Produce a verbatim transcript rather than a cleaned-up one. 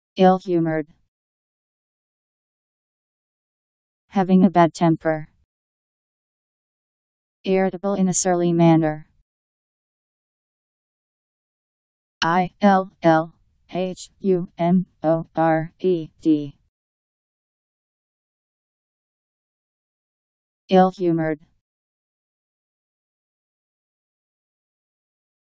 Ill-humored. Having a bad temper. Irritable in a surly manner. I L L H U M O R E D. Ill-humored.